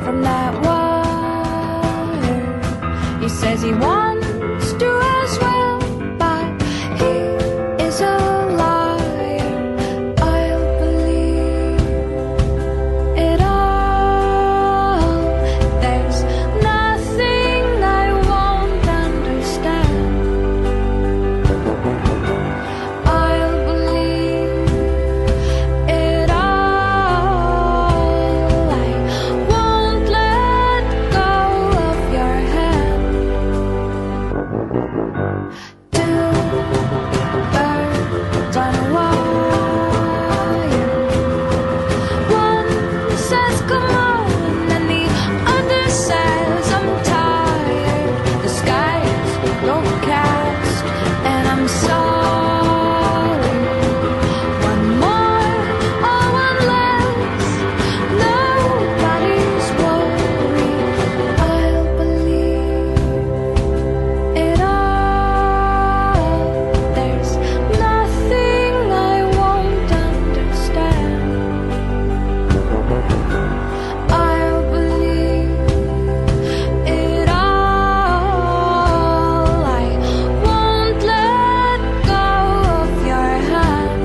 from that wire. He says he wants to as well, but he is a liar. I'll believe it all. There's nothing I won't understand. I'll believe it all. I won't let go of your hand. Two birds on a wire. One says come on, and the other says I'm tired. The sky's overcast, and I'm sorry. One more or one less, nobody's worried. I'll believe it all. There's nothing I won't understand. I'll believe it all. I won't let go of your hand.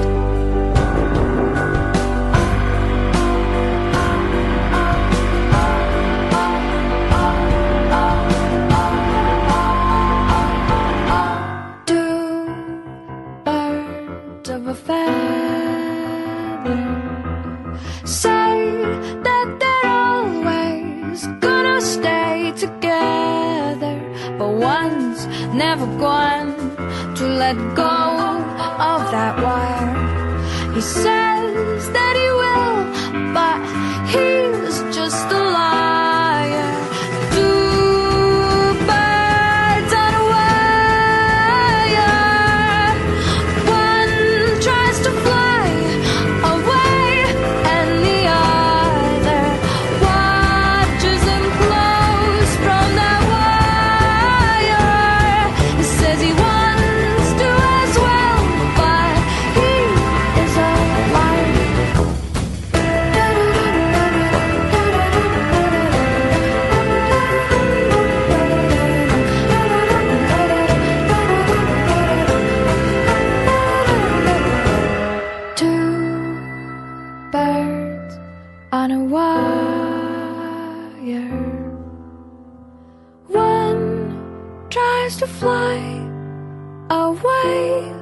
Two birds of a feather say that they're always gonna stay together, but one's never going to let go of that wire. He says that he will, but he's just a liar. Two birds on a wire. One tries to fly away, and the other watches him close from that wire. He says he wants to as well, but he is a liar. Two birds on a wire. One tries to fly away,